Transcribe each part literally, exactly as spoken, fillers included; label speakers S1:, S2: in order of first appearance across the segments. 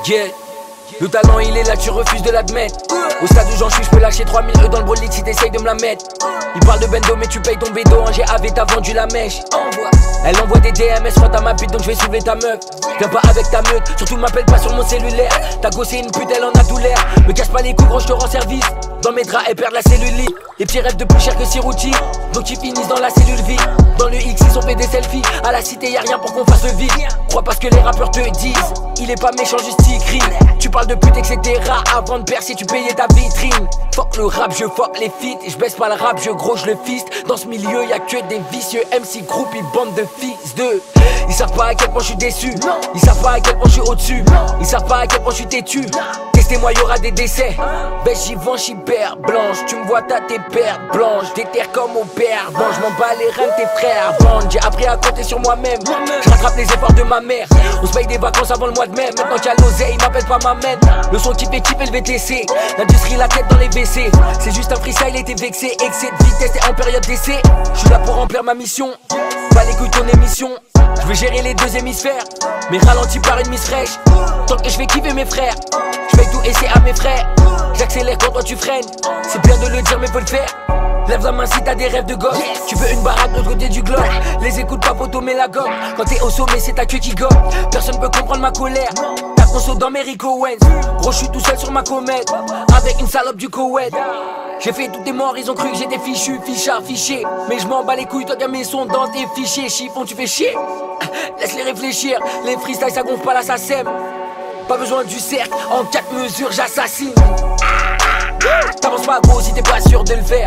S1: Yeah. Le talent il est là, tu refuses de l'admettre. Au stade où j'en suis, je peux lâcher trois mille euros dans le bolide si t'essayes de me la mettre. Il parle de bendo mais tu payes ton bédo. Un G A V t'as vendu la mèche. Elle envoie des D M S quand t'as ma pute, donc je vais soulever ta meuf. Viens pas avec ta meute, surtout m'appelle pas sur mon cellulaire. Ta gosse est une pute, elle en a tout l'air. Me casse pas les coups, gros, je te rends service. Dans mes draps, elle perd la cellulite. Les petits rêves de plus cher que Sirouti, donc ils finissent dans la cellule vide. Dans le X, ils ont fait des selfies. À la cité, y'a rien pour qu'on fasse le vide. Crois pas ce que les rappeurs te disent. Il est pas méchant, juste il crie. Tu parles de pute, et cetera. Avant de percer, tu payais ta vitrine. Fuck le rap, je fuck les feats. Je baisse pas le rap, je gros, je le fiste. Dans ce milieu, y'a que des vicieux. M C groupe, ils bande de fils de. Ils savent pas à quel point je suis déçu. Ils savent pas à quel point je suis au-dessus. Ils savent pas à quel point je suis têtu. Testez-moi, y'aura des décès. Baisse, j'y vends, hyper blanche. Tu me vois, t'as tes pertes blanches. Déterre comme au père. Bon, je m'en bats les reins de tes frères. Vendre, j'ai appris à compter sur moi-même. Je rattrape les efforts de ma mère. On se paye des vacances avant le mois de mai. Maintenant qu'il y a l'oseille, il m'appelle pas ma mène. Le son qui fait kiffer le V T C. L'industrie, la tête dans les W C. C'est juste un freestyle, était vexé. Excès de vitesse et en période d'essai. Je suis là pour remplir ma mission. Pas les couilles ton émission. Je veux gérer les deux hémisphères. Mais ralenti par une miss fraîche. Tant que je fais kiffer mes frères. Je fais tout et c'est à mes frères. J'accélère quand toi tu freines. C'est bien de le dire mais faut le faire. Lève la main si t'as des rêves de gosse. Yes. Tu veux une baraque de l'autre côté du globe. Les écoutes pas photo mais la gomme. Quand t'es au sommet c'est ta queue qui gomme. Personne peut comprendre ma colère. Ta conso dans mes Rico Owens. Gros je suis tout seul sur ma comète. Avec une salope du Koweït. J'ai fait tous tes morts, ils ont cru que j'étais fichu, fichard, fiché. Mais je m'en bats les couilles, toi t'as mes sons dans tes fichiers. Chiffon tu fais chier. Laisse-les réfléchir. Les freestyles ça gonfle pas là ça sème. Pas besoin du cercle, en quatre mesures j'assassine. T'avances pas gros si t'es pas sûr de le faire.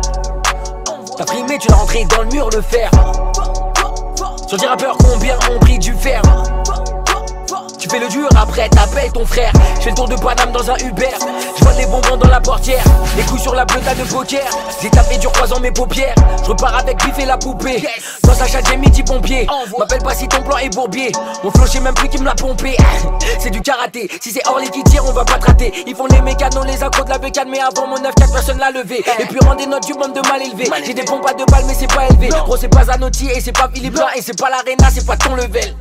S1: T'as primé, tu l'as rentré dans le mur le fer. Sur des rappeurs combien ont pris du fer. Tu fais le dur, après t'appelles ton frère. Je fais le tour de Paname dans un Uber. Je vois les bonbons dans la portière. Les couilles sur la bleuta de poker. J'ai tapé dur croisant mes paupières. Je repars avec Biff et la poupée. Dans sa chatte j'ai midi pompier. M'appelle pas si ton plan est bourbier. Mon flow j'ai même plus qui me l'a pompé. C'est du karaté. Si c'est Orly qui tire on va pas te rater. Ils font les mécanos, les accros de la bécane. Mais avant mon neuf quatre personne l'a levé. Et puis rendez notre du bande de mal élevé. J'ai des pompes à deux balles mais c'est pas élevé. Gros c'est pas Zanotti et c'est pas Philippe Blanc. Et c'est pas l'Arena, c'est pas ton level.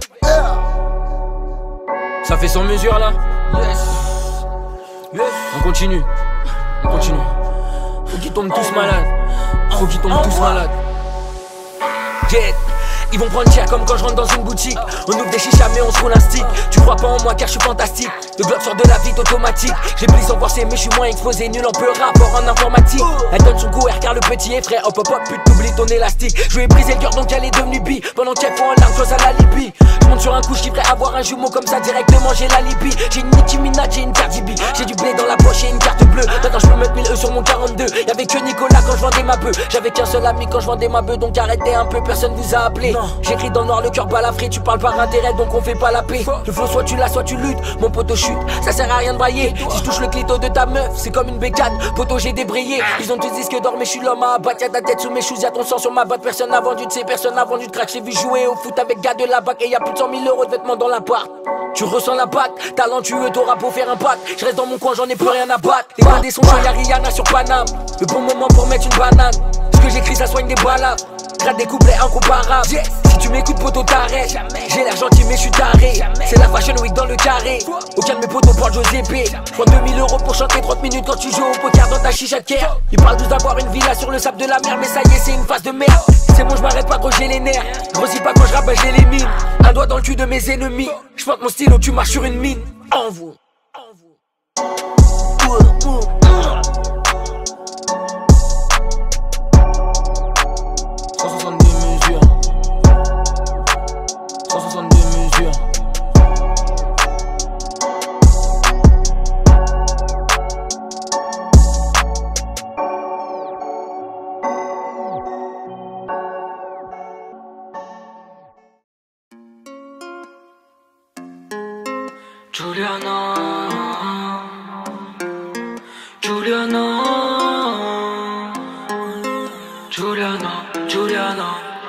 S1: Ça fait sans mesure là. Yes. Yes. On continue. On continue. Faut qu'ils tombent tous malades. Faut qu'ils tombent tous malades. Get. Ils vont prendre cher comme quand je rentre dans une boutique. On ouvre des chichas mais on se roule un stick. Tu crois pas en moi car je suis fantastique. Le bloc sort de la vie automatique. J'ai pris sans forcer mais je suis moins exposé. Nul en peu rapport en informatique. Elle donne son coup R car le petit est frais. Hop hop hop pute t'oublies ton élastique. Je lui ai brisé le cœur donc elle est devenue bi. Pendant qu'elle fond en larmes chose à la Libye. Je monte sur un coup je kifferais avoir un jumeau comme ça directement j'ai la Libye. J'ai une Nicki Minaj, j'ai une Cardi B. J'ai du blé dans la poche et une carte bleue. Maintenant je peux mettre mille E sur mon quarante-deux. Y'avait que Nicolas quand je vendais ma bœuf. J'avais qu'un seul ami quand je vendais ma bœuf. Donc arrêtez un peu, personne vous a appelé. J'écris dans le noir le cœur balafré. Tu parles par intérêt donc on fait pas la paix. Le flow soit tu l'as soit tu luttes. Mon poteau chute, ça sert à rien de brailler. Si je touche le clito de ta meuf c'est comme une bécane. Poteau j'ai débrayé. Ils ont tous dit que d'or mais je suis l'homme à abattre. Y'a ta tête sous mes shoes, y'a ton sang sur ma botte. Personne n'a vendu de ces personnes n'a vendu de crack. J'ai vu jouer au foot avec gars de la bac. Et y'a plus de cent mille euros de vêtements dans l'appart. Tu ressens la patte, talentueux t'auras beau faire un pack. Je reste dans mon coin j'en ai plus rien à battre. Les bandés sont chauds y'a Rihanna sur Paname. Le bon moment pour mettre une banane. Ce que j'écris ça soigne des balades. Grade des couplets incomparables. Yes. Si tu m'écoutes poteau t'arrêtes. J'ai l'air gentil mais je suis taré. C'est la fashion week dans le carré. Aucun de mes potos porte Giuseppe. Prends deux mille euros pour chanter trente minutes quand tu joues au poker dans ta chicha de care. Ils parlent tous d'avoir une villa sur le sable de la mer. Mais ça y est c'est une phase de merde. C'est bon je m'arrête pas quand j'ai les nerfs. Grossis pas quand je rappe j'ai les mines. Un doigt dans le cul de mes ennemis. Je porte mon stylo tu marches sur une mine. En vous. cent soixante-deux mesures. cent soixante-deux mesures.
S2: Juliana, Juliana, Juliana, Juliana.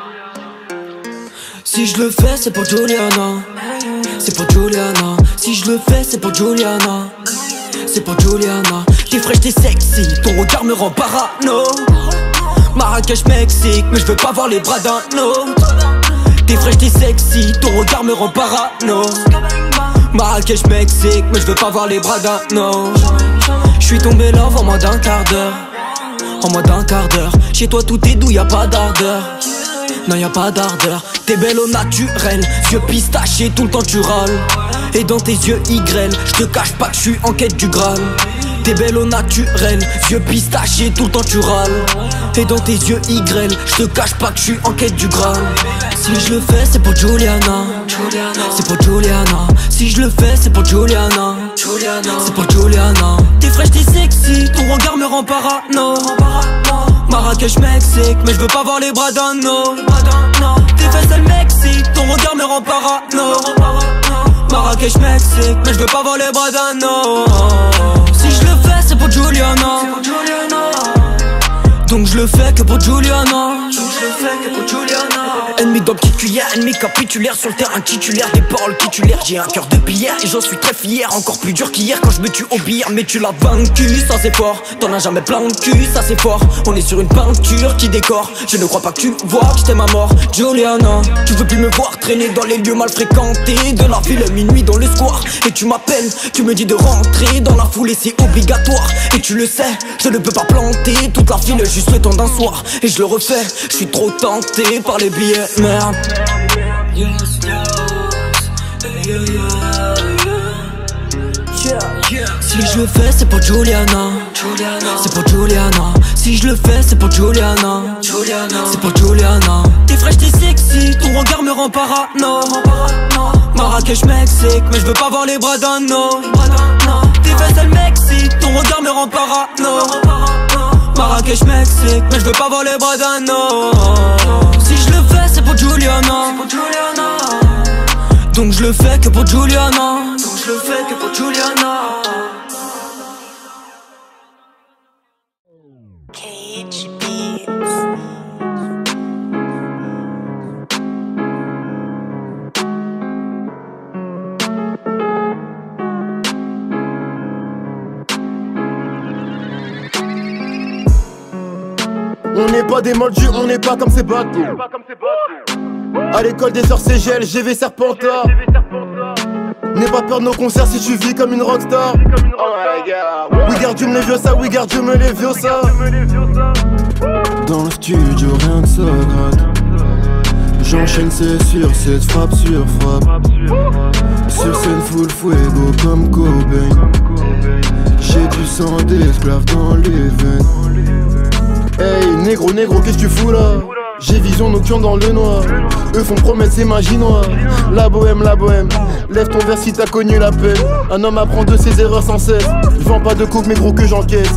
S2: Si je le fais c'est pour Juliana. C'est pour Juliana. Si je le fais c'est pour Juliana. C'est pour Juliana. T'es fraîche, t'es sexy, ton regard me rend parano. Marrakech, Mexique, mais je veux pas voir les bras d'un autre. T'es fraîche, t'es sexy, ton regard me rend parano. Marrakech, Mexique, mais je veux pas voir les bras d'un no. J'suis tombé love en moins d'un quart d'heure. En moins d'un quart d'heure. Chez toi tout est doux, y'a pas d'ardeur. Non y'a pas d'ardeur. T'es belle au naturel, yeux pistachés, tout le temps tu râles. Et dans tes yeux Y, j'te cache pas que j'suis en quête du Graal. T'es belle au naturel, yeux pistachés, tout le temps tu râles. Et dans tes yeux Y, j'te cache pas que j'suis en quête du Graal. Si je le fais c'est pour Juliana, c'est pour Juliana. Si je le fais c'est pour Juliana, c'est pour Juliana. T'es fraîche, t'es sexy, ton regard me rend parano. Marrakech, Mexique, mais je veux pas voir les bras d'un no. Tes fesses elles m'excitent, ton regard me rend parano. Marrakech, Mexique, mais je veux pas voir les bras d'un no. Si je le fais c'est pour Juliana, donc je le fais que pour Juliana. Ennemi dans le petit cuillère, ennemi capitulaire sur le terrain titulaire, des paroles titulaires. J'ai un cœur de pierre et j'en suis très fier. Encore plus dur qu'hier quand je me tue au billard. Mais tu l'as vaincu, ça c'est fort. T'en as jamais plein de cul, ça c'est fort. On est sur une peinture qui décore. Je ne crois pas que tu vois que je t'aime à mort. Juliana, tu veux plus me voir traîner dans les lieux mal fréquentés de la ville, minuit dans le square. Et tu m'appelles, tu me dis de rentrer dans la foule et c'est obligatoire. Et tu le sais, je ne peux pas planter toute la file juste le temps d'un soir. Et je le refais, je suis trop tenté par les billets. Merde. Yes, yes, yeah, yeah, yeah. Si je le fais c'est pour Juliana, c'est pour Juliana. Si je le fais c'est pour Juliana, c'est pour Juliana. T'es fraîche, t'es sexy, ton regard me rend parano. Marrakech, Mexique, mais je veux pas voir les bras d'un no. Tes fesses elles m'excitent, ton regard me rend parano. Marrakech, Mexique, mais je veux pas voir les bras d'un no. Si je le fais c'est pour Juliana, donc je le fais que pour Juliana. Donc je le fais que pour Juliana.
S3: K H Beats.
S4: On n'est pas des moldus, on n'est pas comme ces bateaux. À l'école des heures C G L, G V Serpentard. N'aie pas peur de nos concerts si tu vis comme une rockstar. We garde me Leviosa, we garde me Leviosa. Dans le studio rien ne se gratte. J'enchaîne c'est sûr, c'est frappe sur frappe. Sur scène full fuego comme Cobain. J'ai du sang d'esclave dans les veines. Hey négro négro qu'est-ce que tu fous là? J'ai vision nocturne dans le noir. Eux font promesse c'est magie noire. La bohème, la bohème. Lève ton verre si t'as connu la peine. Un homme apprend de ses erreurs sans cesse. Je vends pas de coke mais gros que j'encaisse.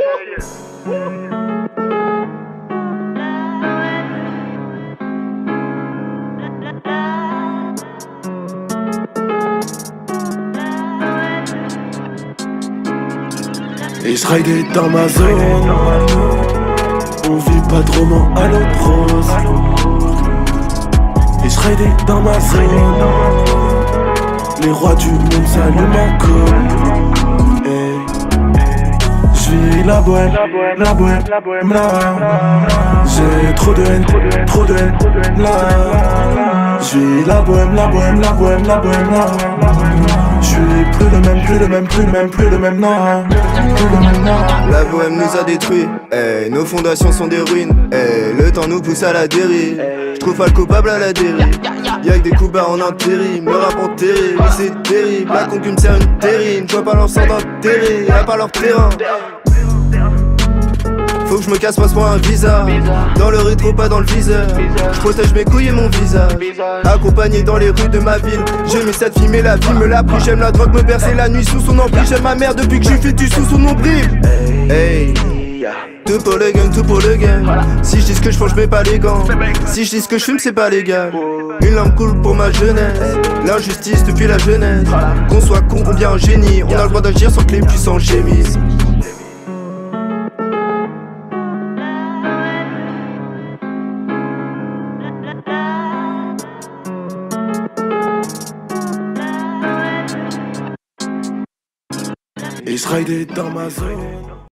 S4: Et je ride dans ma zone. On vit pas de roman à l'eau de rose. Et je ride dans ma zone. Les rois du monde saluent ma com. Hey. J'vis la bohème, la bohème, la bohème, là. J'ai trop de haine, trop de haine, là. J'vis la bohème, la bohème, la bohème, la bohème, là. J'suis plus le même, plus le même, plus le même, plus le même, non.
S5: La bohème nous a détruits, hey, nos fondations sont des ruines, hey, le temps nous pousse à la dérive. J'trouve pas le coupable à la dérive. Y'a que des coups bas en intérim, le rap en terrible, c'est terrible. La concu me sert une terrine, j'vois pas leur sang d'intérêt, y'a pas leur terrain. Faut que je me casse, passe-moi un visa. Dans le rétro, pas dans le viseur. Je protège mes couilles et mon visage. Accompagné dans les rues de ma ville. J'ai mis cette fille mais la vie me l'a pris. J'aime la drogue me bercer la nuit sous son emprise. J'aime ma mère depuis que je suis fêtu sous son nombril. Hey, tout pour le gang, tout pour le gang. Si je dis ce que je fais, je mets pas les gants. Si je dis ce que je fume, c'est pas légal. Une lampe coule pour ma jeunesse. L'injustice depuis la jeunesse. Qu'on soit con ou bien un génie, on a le droit d'agir sans que les puissants gémissent.
S4: Et je ride dans ma zone.